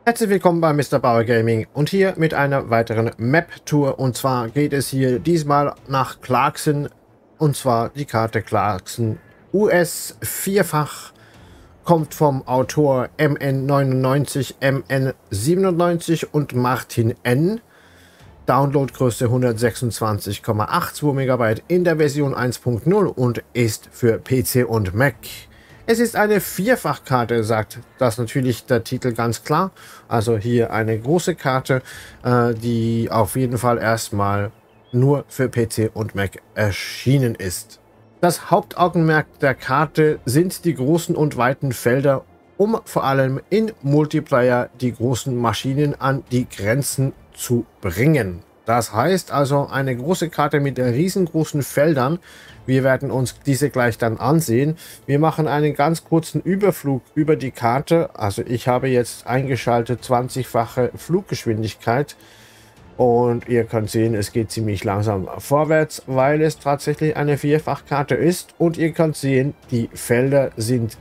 Herzlich willkommen bei Mr. Bauer Gaming und hier mit einer weiteren Map-Tour. Und zwar geht es hier diesmal nach Clarkson, und zwar die Karte Clarkson US vierfach, kommt vom Autor MN99, MN97 und Martin N. Downloadgröße 126,82 MB in der Version 1.0 und ist für PC und Mac. Es ist eine Vierfachkarte, sagt das natürlich der Titel ganz klar. Also hier eine große Karte, die auf jeden Fall erstmal nur für PC und Mac erschienen ist. Das Hauptaugenmerk der Karte sind die großen und weiten Felder, um vor allem in Multiplayer die großen Maschinen an die Grenzen zu bringen. Das heißt also eine große Karte mit riesengroßen Feldern. Wir werden uns diese gleich dann ansehen. Wir machen einen ganz kurzen Überflug über die Karte. Also ich habe jetzt eingeschaltet 20-fache Fluggeschwindigkeit. Und ihr könnt sehen, es geht ziemlich langsam vorwärts, weil es tatsächlich eine Vierfachkarte ist. Und ihr könnt sehen, die Felder sind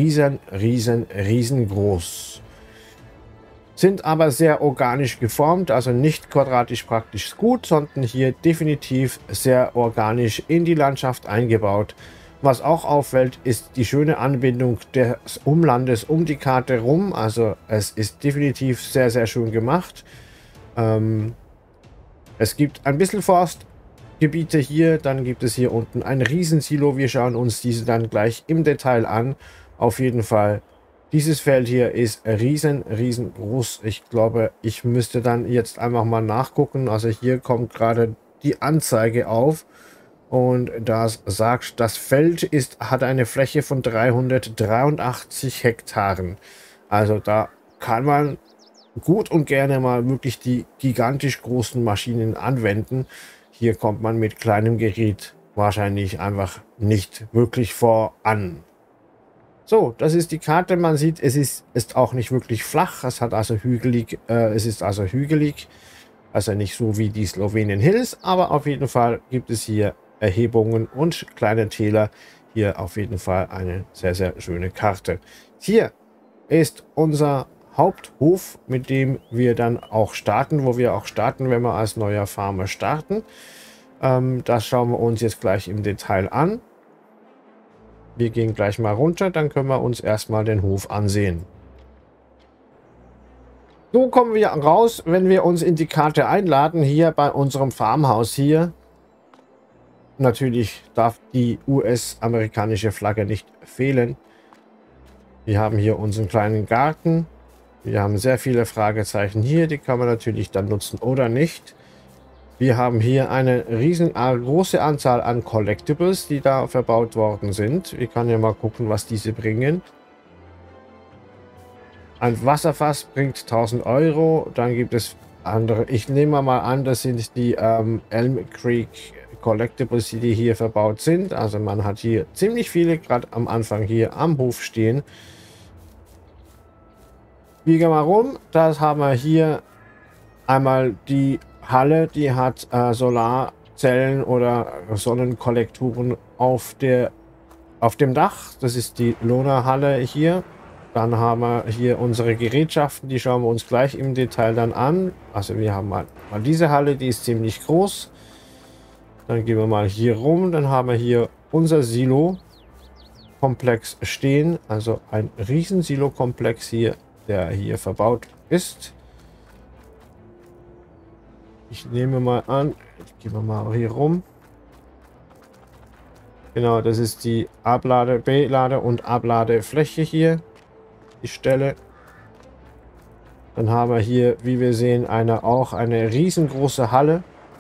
riesengroß. Sind aber sehr organisch geformt, also nicht quadratisch praktisch gut, sondern hier definitiv sehr organisch in die Landschaft eingebaut. Was auch auffällt, ist die schöne Anbindung des Umlandes um die Karte rum. Also es ist definitiv sehr schön gemacht. Es gibt ein bisschen Forstgebiete hier, dann gibt es hier unten ein Riesensilo. Wir schauen uns diese dann gleich im Detail an. Auf jeden Fall. Dieses Feld hier ist riesengroß. Ich glaube, ich müsste dann jetzt einfach mal nachgucken. Also hier kommt gerade die Anzeige auf und das sagt, das Feld hat eine Fläche von 383 Hektaren. Also da kann man gut und gerne mal wirklich die gigantisch großen Maschinen anwenden. Hier kommt man mit kleinem Gerät wahrscheinlich einfach nicht wirklich voran. So, das ist die Karte. Man sieht, es ist auch nicht wirklich flach. Es hat also hügelig, also nicht so wie die Slovenian Hills, aber auf jeden Fall gibt es hier Erhebungen und kleine Täler. Hier auf jeden Fall eine sehr schöne Karte. Hier ist unser Haupthof, mit dem wir dann auch starten, wo wir auch starten, wenn wir als neuer Farmer starten. Das schauen wir uns jetzt gleich im Detail an. Wir gehen gleich mal runter, dann können wir uns erstmal den Hof ansehen. So kommen wir raus, wenn wir uns in die Karte einladen, hier bei unserem Farmhaus hier. Natürlich darf die US-amerikanische Flagge nicht fehlen. Wir haben hier unseren kleinen Garten. Wir haben sehr viele Fragezeichen hier, die kann man natürlich dann nutzen oder nicht. Wir haben hier eine große Anzahl an Collectibles, die da verbaut worden sind. Wir können ja mal gucken, was diese bringen. Ein Wasserfass bringt 1000 Euro. Dann gibt es andere. Ich nehme mal an, das sind die Elm Creek Collectibles, die hier verbaut sind. Also man hat hier ziemlich viele gerade am Anfang hier am Hof stehen. Wir gehen mal rum. Das haben wir hier einmal die Halle, die hat Solarzellen oder Sonnenkollektoren auf dem Dach. Das ist die Lohner-Halle hier. Dann haben wir hier unsere Gerätschaften, die schauen wir uns gleich im Detail dann an. Also wir haben mal diese Halle, die ist ziemlich groß. Dann gehen wir mal hier rum, dann haben wir hier unser Silo-Komplex stehen. Also ein riesen Silo-Komplex hier, der hier verbaut ist. Ich nehme mal an, ich gehe mal hier rum. Genau, das ist die Belade- und Abladefläche hier. Die Stelle. Dann haben wir hier, wie wir sehen, auch eine riesengroße Halle.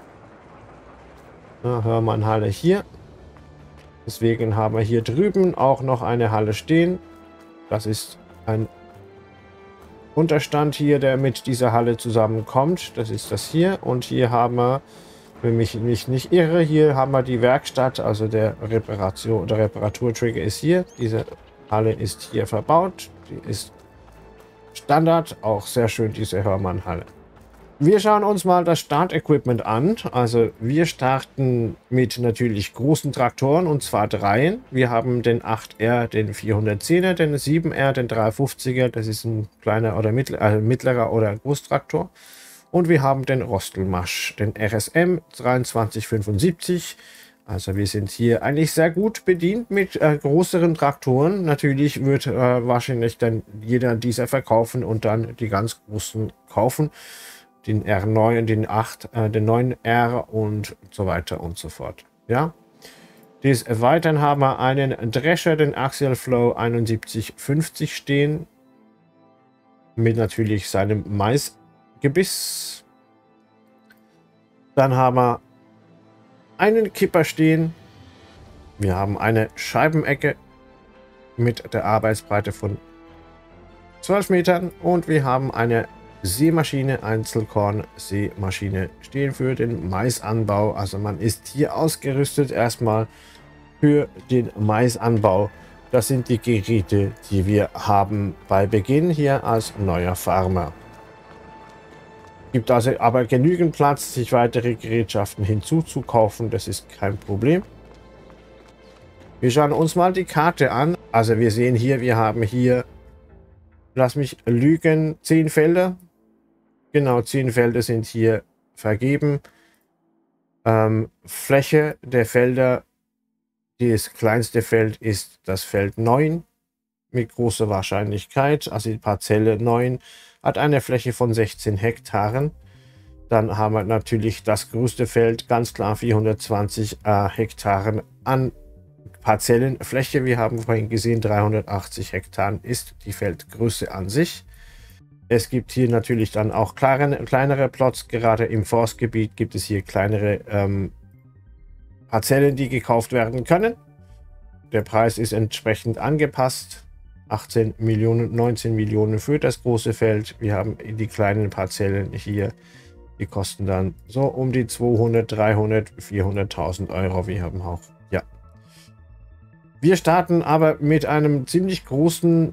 Ja, Hörmann-Halle hier. Deswegen haben wir hier drüben auch noch eine Halle stehen. Das ist ein Unterstand hier, der mit dieser Halle zusammenkommt. Das ist das hier. Und hier haben wir, wenn ich mich nicht irre, hier haben wir die Werkstatt, also der Reparaturtrigger ist hier. Diese Halle ist hier verbaut. Die ist Standard, auch sehr schön, diese Hörmann-Halle. Wir schauen uns mal das Startequipment an. Also wir starten mit natürlich großen Traktoren und zwar dreien. Wir haben den 8R, den 410er, den 7R, den 350er. Das ist ein kleiner oder mittlerer oder Großtraktor. Und wir haben den Rostelmasch, den RSM 2375. Also wir sind hier eigentlich sehr gut bedient mit größeren Traktoren. Natürlich wird wahrscheinlich dann jeder dieser verkaufen und dann die ganz großen kaufen. Den R9, den 8, den 9R und so weiter und so fort. Ja. Des Weiteren haben wir einen Drescher, den Axial Flow 7150 stehen. Mit natürlich seinem Maisgebiss. Dann haben wir einen Kipper stehen. Wir haben eine Scheibenecke mit der Arbeitsbreite von 12 Metern und wir haben eine Sämaschine, Einzelkorn-Sämaschine stehen für den Maisanbau. Also man ist hier ausgerüstet erstmal für den Maisanbau. Das sind die Geräte, die wir haben bei Beginn hier als neuer Farmer. Gibt also aber genügend Platz, sich weitere Gerätschaften hinzuzukaufen. Das ist kein Problem. Wir schauen uns mal die Karte an. Also wir sehen hier, wir haben hier, lass mich lügen, 10 Felder. Genau, 10 Felder sind hier vergeben. Fläche der Felder, das kleinste Feld ist das Feld 9 mit großer Wahrscheinlichkeit. Also die Parzelle 9 hat eine Fläche von 16 Hektaren. Dann haben wir natürlich das größte Feld, ganz klar 420 Hektaren an Parzellenfläche. Wir haben vorhin gesehen, 380 Hektaren ist die Feldgröße an sich. Es gibt hier natürlich dann auch kleinere Plots. Gerade im Forstgebiet gibt es hier kleinere Parzellen, die gekauft werden können. Der Preis ist entsprechend angepasst. 18 Millionen, 19 Millionen für das große Feld. Wir haben die kleinen Parzellen hier. Die kosten dann so um die 200, 300, 400.000 Euro. Wir haben auch, ja. Wir starten aber mit einem ziemlich großen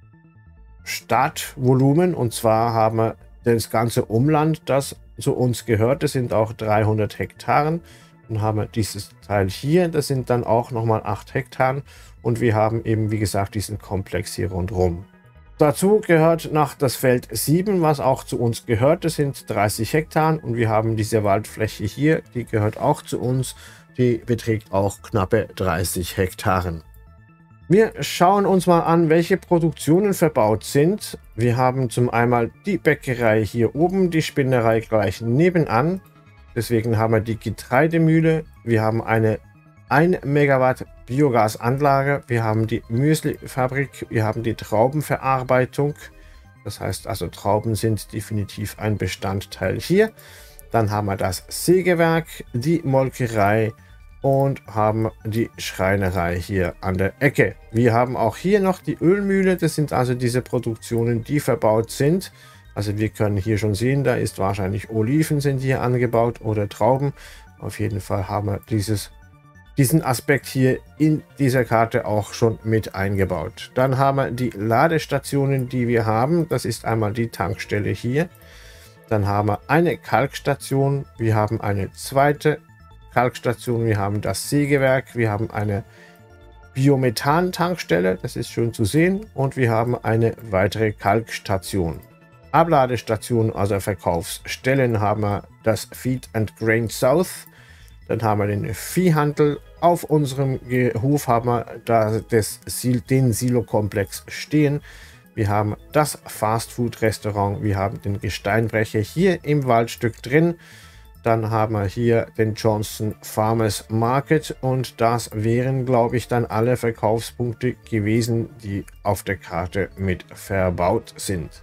Startvolumen, und zwar haben wir das ganze Umland, das zu uns gehört. Das sind auch 300 Hektaren. Dann haben wir dieses Teil hier, das sind dann auch nochmal 8 Hektaren. Und wir haben eben, wie gesagt, diesen Komplex hier rundherum. Dazu gehört noch das Feld 7, was auch zu uns gehört. Das sind 30 Hektaren. Und wir haben diese Waldfläche hier, die gehört auch zu uns. Die beträgt auch knappe 30 Hektaren. Wir schauen uns mal an, welche Produktionen verbaut sind. Wir haben zum einen die Bäckerei hier oben, die Spinnerei gleich nebenan. Deswegen haben wir die Getreidemühle. Wir haben eine 1 Megawatt Biogasanlage. Wir haben die Müslifabrik. Wir haben die Traubenverarbeitung. Das heißt also, Trauben sind definitiv ein Bestandteil hier. Dann haben wir das Sägewerk, die Molkerei und haben die Schreinerei hier an der Ecke. Wir haben auch hier noch die Ölmühle. Das sind also diese Produktionen, die verbaut sind. Also wir können hier schon sehen, da ist wahrscheinlich Oliven sind hier angebaut oder Trauben. Auf jeden Fall haben wir diesen Aspekt hier in dieser Karte auch schon mit eingebaut. Dann haben wir die Ladestationen, die wir haben. Das ist einmal die Tankstelle hier. Dann haben wir eine Kalkstation. Wir haben eine zweite Kalkstation. Wir haben das Sägewerk. Wir haben eine Biomethan-Tankstelle. Das ist schön zu sehen. Und wir haben eine weitere Kalkstation. Abladestationen, also Verkaufsstellen, haben wir das Feed and Grain South. Dann haben wir den Viehhandel. Auf unserem Hof haben wir den Silo-Komplex stehen. Wir haben das Fastfood-Restaurant. Wir haben den Gesteinbrecher hier im Waldstück drin. Dann haben wir hier den Johnson Farmers Market. Und das wären, glaube ich, dann alle Verkaufspunkte gewesen, die auf der Karte mit verbaut sind.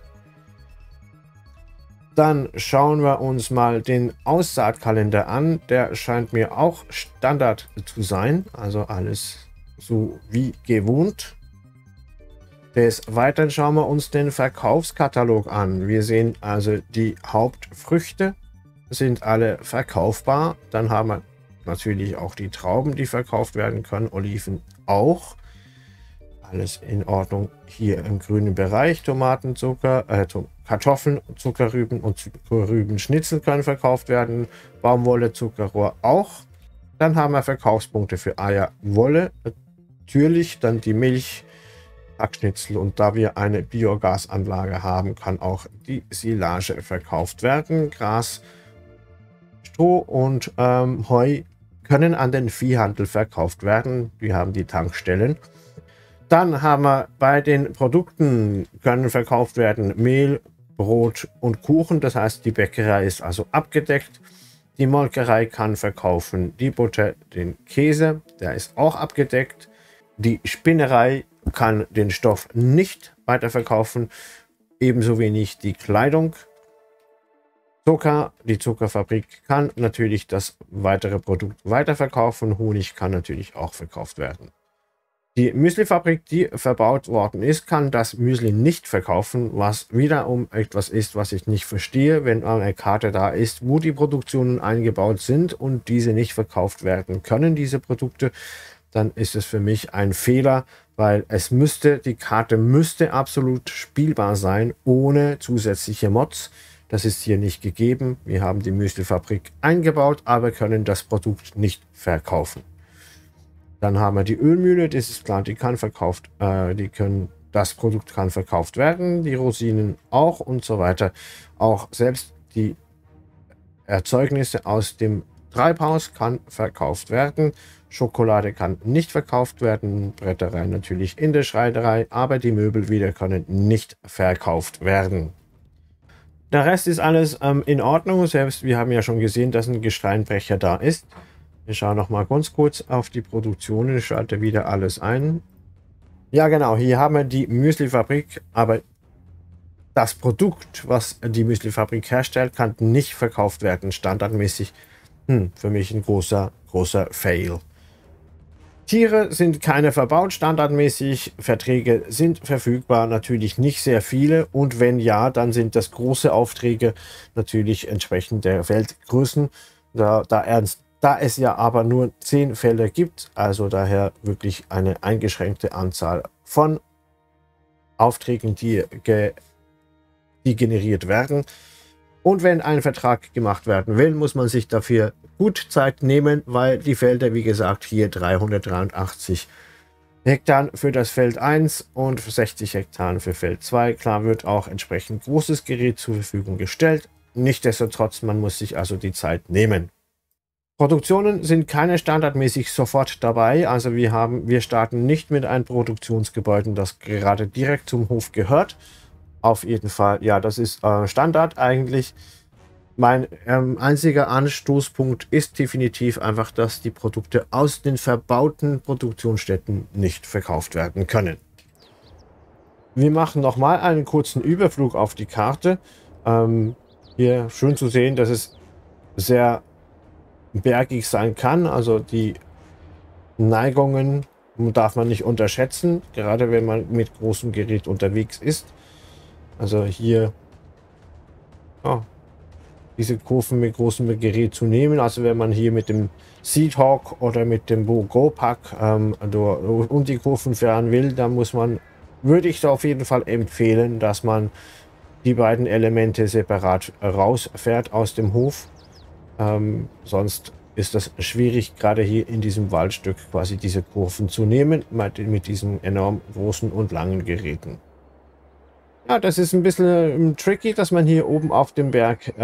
Dann schauen wir uns mal den Aussaatkalender an. Der scheint mir auch Standard zu sein. Also alles so wie gewohnt. Des Weiteren schauen wir uns den Verkaufskatalog an. Wir sehen also die Hauptfrüchte sind alle verkaufbar. Dann haben wir natürlich auch die Trauben, die verkauft werden können. Oliven auch. Alles in Ordnung hier im grünen Bereich. Tomaten, Zucker, Kartoffeln, Zuckerrüben und Zuckerrübenschnitzel können verkauft werden. Baumwolle, Zuckerrohr auch. Dann haben wir Verkaufspunkte für Eier, Wolle, natürlich dann die Milch, Hackschnitzel, und da wir eine Biogasanlage haben, kann auch die Silage verkauft werden. Gras, Stroh und Heu können an den Viehhandel verkauft werden. Wir haben die Tankstellen. Dann haben wir bei den Produkten können verkauft werden Mehl, Brot und Kuchen. Das heißt, die Bäckerei ist also abgedeckt. Die Molkerei kann verkaufen die Butter, den Käse, der ist auch abgedeckt. Die Spinnerei kann den Stoff nicht weiterverkaufen, ebenso wenig die Kleidung. Zucker, die Zuckerfabrik kann natürlich das weitere Produkt weiterverkaufen. Honig kann natürlich auch verkauft werden. Die Müslifabrik, die verbaut worden ist, kann das Müsli nicht verkaufen, was wiederum etwas ist, was ich nicht verstehe. Wenn eine Karte da ist, wo die Produktionen eingebaut sind und diese nicht verkauft werden können, diese Produkte, dann ist es für mich ein Fehler, weil die Karte müsste absolut spielbar sein, ohne zusätzliche Mods. Das ist hier nicht gegeben. Wir haben die Müslifabrik eingebaut, aber können das Produkt nicht verkaufen. Dann haben wir die Ölmühle, das ist klar, das Produkt kann verkauft werden, die Rosinen auch und so weiter. Auch selbst die Erzeugnisse aus dem Treibhaus kann verkauft werden. Schokolade kann nicht verkauft werden, Bretterei natürlich in der Schreinerei, aber die Möbel wieder können nicht verkauft werden. Der Rest ist alles in Ordnung, selbst wir haben ja schon gesehen, dass ein Gesteinbrecher da ist. Wir schauen noch mal ganz kurz auf die Produktion. Ich schalte wieder alles ein. Ja genau, hier haben wir die Müslifabrik, aber das Produkt, was die Müslifabrik herstellt, kann nicht verkauft werden, standardmäßig. Für mich ein großer Fail. Tiere sind keine verbaut, standardmäßig. Verträge sind verfügbar, natürlich nicht sehr viele. Und wenn ja, dann sind das große Aufträge natürlich entsprechend der Feldgrößen. Da es ja aber nur 10 Felder gibt, also daher wirklich eine eingeschränkte Anzahl von Aufträgen, die generiert werden. Und wenn ein Vertrag gemacht werden will, muss man sich dafür gut Zeit nehmen, weil die Felder, wie gesagt, hier 383 Hektar für das Feld 1 und 60 Hektar für Feld 2. Klar wird auch entsprechend großes Gerät zur Verfügung gestellt. Nichtsdestotrotz, man muss sich also die Zeit nehmen. Produktionen sind keine standardmäßig sofort dabei. Also wir starten nicht mit einem Produktionsgebäude, das gerade direkt zum Hof gehört. Auf jeden Fall, ja, das ist Standard eigentlich. Mein einziger Anstoßpunkt ist definitiv einfach, dass die Produkte aus den verbauten Produktionsstätten nicht verkauft werden können. Wir machen nochmal einen kurzen Überflug auf die Karte. Hier schön zu sehen, dass es sehr bergig sein kann. Also die Neigungen darf man nicht unterschätzen, gerade wenn man mit großem Gerät unterwegs ist. Also hier diese Kurven mit großem Gerät zu nehmen. Also wenn man hier mit dem Seahawk oder mit dem Go-Pack um die Kurven fahren will, dann würde ich da auf jeden Fall empfehlen, dass man die beiden Elemente separat rausfährt aus dem Hof. Sonst ist das schwierig, gerade hier in diesem Waldstück quasi diese Kurven zu nehmen, mit diesen enorm großen und langen Geräten. Ja, das ist ein bisschen tricky, dass man hier oben auf dem Berg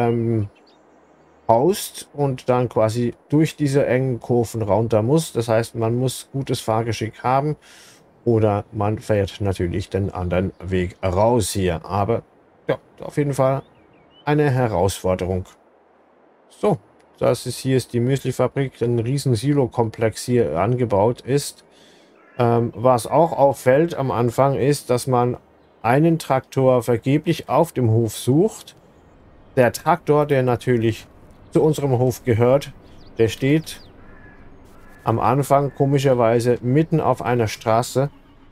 haust und dann quasi durch diese engen Kurven runter muss. Das heißt, man muss gutes Fahrgeschick haben oder man fährt natürlich den anderen Weg raus hier. Aber ja, auf jeden Fall eine Herausforderung. So, hier ist die Müslifabrik, ein riesen Silo-Komplex hier angebaut ist. Was auch auffällt am Anfang ist, dass man einen Traktor vergeblich auf dem Hof sucht. Der Traktor, der natürlich zu unserem Hof gehört, der steht am Anfang komischerweise mitten auf einer Straße.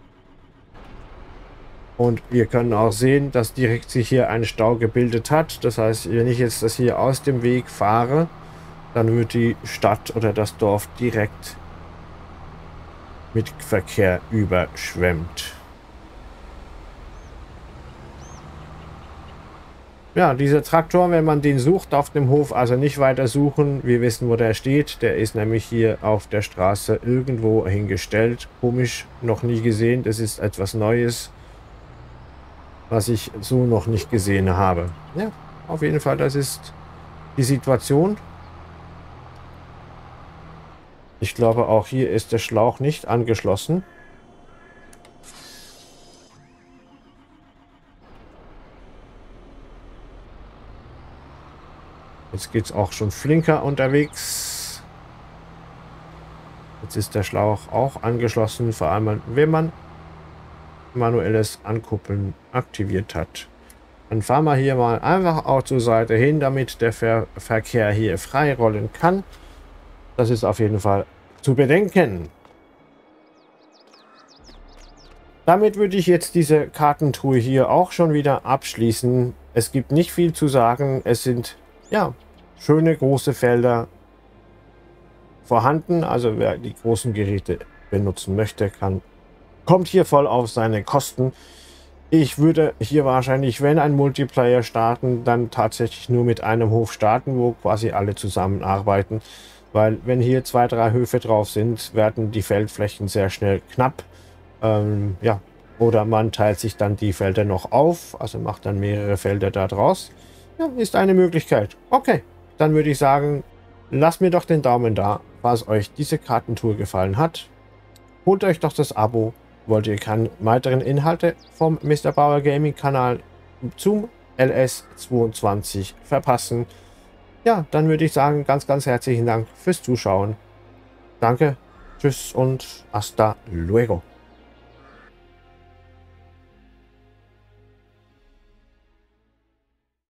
Und wir können auch sehen, dass direkt sich hier ein Stau gebildet hat. Das heißt, wenn ich jetzt das hier aus dem Weg fahre, dann wird die Stadt oder das Dorf direkt mit Verkehr überschwemmt. Ja, dieser Traktor, wenn man den sucht auf dem Hof, also nicht weiter suchen. Wir wissen, wo der steht. Der ist nämlich hier auf der Straße irgendwo hingestellt. Komisch, noch nie gesehen. Das ist etwas Neues, was ich so noch nicht gesehen habe. Ja, auf jeden Fall, das ist die Situation. Ich glaube, auch hier ist der Schlauch nicht angeschlossen. Jetzt geht es auch schon flinker unterwegs. Jetzt ist der Schlauch auch angeschlossen, vor allem wenn man manuelles Ankuppeln aktiviert hat. Dann fahren wir hier mal einfach auch zur Seite hin, damit der Verkehr hier frei rollen kann. Das ist auf jeden Fall zu bedenken. Damit würde ich jetzt diese Kartentour hier auch schon wieder abschließen. Es gibt nicht viel zu sagen. Es sind, ja, schöne große Felder vorhanden. Also wer die großen Geräte benutzen möchte, kommt hier voll auf seine Kosten. Ich würde hier wahrscheinlich, wenn ein Multiplayer starten, dann tatsächlich nur mit einem Hof starten, wo quasi alle zusammenarbeiten. Weil wenn hier 2, 3 Höfe drauf sind, werden die Feldflächen sehr schnell knapp. Ja, oder man teilt sich dann die Felder noch auf, also macht dann mehrere Felder da draus. Ja, ist eine Möglichkeit. Okay, dann würde ich sagen, lasst mir doch den Daumen da, falls euch diese Kartentour gefallen hat. Holt euch doch das Abo. Wollt ihr keine weiteren Inhalte vom Mr. Bauer Gaming Kanal zum LS22 verpassen? Ja, dann würde ich sagen, ganz, ganz herzlichen Dank fürs Zuschauen. Danke, tschüss und hasta luego.